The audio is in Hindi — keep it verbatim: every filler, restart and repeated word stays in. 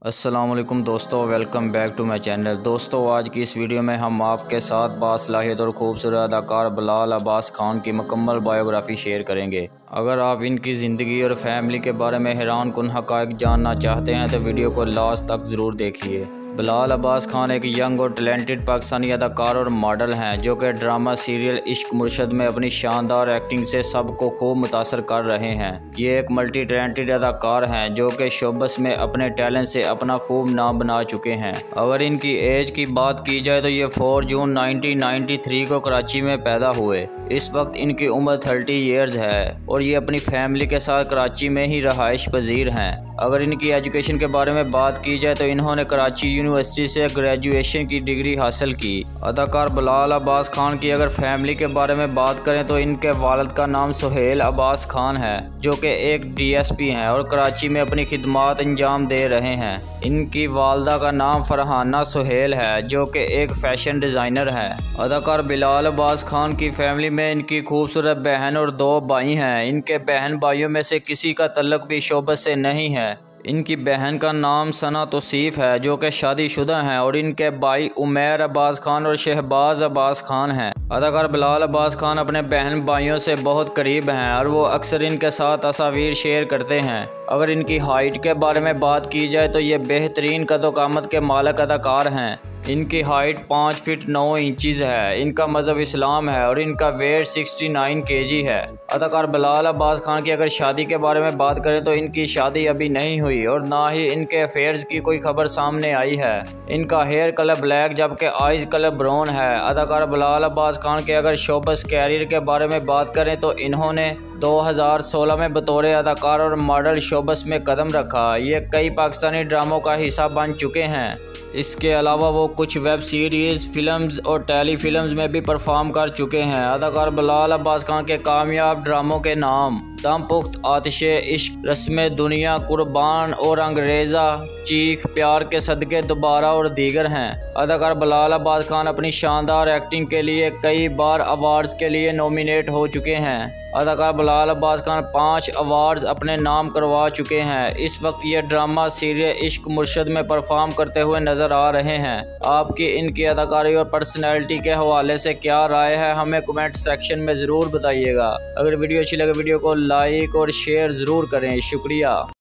अस्सलामुअलैकुम दोस्तों, welcome back to my channel. दोस्तों, आज की इस वीडियो में हम आपके साथ बासलाहियत और खूबसूरत अदाकार बिलाल अब्बास खान की मुकम्मल बायोग्राफ़ी शेयर करेंगे। अगर आप इनकी ज़िंदगी और फैमिली के बारे में हैरान कुन हक़ाइक़ जानना चाहते हैं तो वीडियो को लास्ट तक ज़रूर देखिए। बिलाल अब्बास खान एक यंग और टैलेंटेड पाकिस्तानी अदाकार और मॉडल हैं जो कि ड्रामा सीरियल इश्क मुर्शद में अपनी शानदार एक्टिंग से सबको खूब मुतासर कर रहे हैं। ये एक मल्टी टैलेंटेड अदाकार हैं जो कि शोबस में अपने टैलेंट से अपना खूब नाम बना चुके हैं। अगर इनकी एज की बात की जाए तो ये चार जून नाइनटीन नाइंटी थ्री को कराची में पैदा हुए। इस वक्त इनकी उम्र तीस इयर्स है और ये अपनी फैमिली के साथ कराची में ही रहाइश पजीर हैं। अगर इनकी एजुकेशन के बारे में बात की जाए तो इन्होंने कराची यूनिवर्सिटी से ग्रेजुएशन की डिग्री हासिल की। अदाकार बिलाल अब्बास खान की अगर फैमिली के बारे में बात करें तो इनके वालिद का नाम सुहेल अब्बास खान है जो कि एक डीएसपी हैं और कराची में अपनी खिदमात अंजाम दे रहे हैं। इनकी वालदा का नाम फरहाना सुहेल है जो कि एक फैशन डिज़ाइनर है। अदाकार बिलाल अब्बास खान की फैमिली में इनकी खूबसूरत बहन और दो भाई हैं। इनके बहन भाइयों में से किसी का तल्लुक भी शोबत से नहीं है। इनकी बहन का नाम सना तौसीफ है जो कि शादीशुदा हैं और इनके भाई उमैर अब्बास खान और शहबाज अब्बास खान हैं। अदाकार बिलाल अब्बास खान अपने बहन भाइयों से बहुत करीब हैं और वो अक्सर इनके साथ तस्वीर शेयर करते हैं। अगर इनकी हाइट के बारे में बात की जाए तो ये बेहतरीन कद-ओ-कामत के मालिक अदाकार हैं। इनकी हाइट पाँच फीट नौ इंचज़ है। इनका मज़हब इस्लाम है और इनका वेट उनहत्तर केजी है। अदाकार बिलाल अब्बास खान की अगर शादी के बारे में बात करें तो इनकी शादी अभी नहीं हुई और ना ही इनके अफेयर्स की कोई खबर सामने आई है। इनका हेयर कलर ब्लैक जबकि आइज कलर ब्राउन है। अदाकार बिलाल अब्बास खान के अगर शोबस कैरियर के बारे में बात करें तो इन्होंने दो हज़ार सोलह में बतौर अदाकार और मॉडल शोबस में कदम रखा। ये कई पाकिस्तानी ड्रामों का हिस्सा बन चुके हैं। इसके अलावा वो कुछ वेब सीरीज़, फिल्म्स और टेली फिल्म्स में भी परफॉर्म कर चुके हैं। अदाकार बिलाल अब्बास खान के कामयाब ड्रामों के नाम दम पुख्त, आतिशे इश्क, रस्म दुनिया, कुर्बान और अंग्रेज़ा, चीख, प्यार के सदके, दोबारा और दीगर हैं। अदाकार बिलाल अब्बास खान अपनी शानदार एक्टिंग के लिए कई बार अवार्ड्स के लिए नॉमिनेट हो चुके हैं। अदाकार बिलाल अब्बास खान पाँच अवार्ड्स अपने नाम करवा चुके हैं। इस वक्त ये ड्रामा सीरियल इश्क मुर्शद में परफॉर्म करते हुए नज़र आ रहे हैं। आपकी इनकी अदाकारी और पर्सनैलिटी के हवाले से क्या राय है हमें कमेंट सेक्शन में ज़रूर बताइएगा। अगर वीडियो अच्छी लगे वीडियो को लाइक और शेयर ज़रूर करें। शुक्रिया।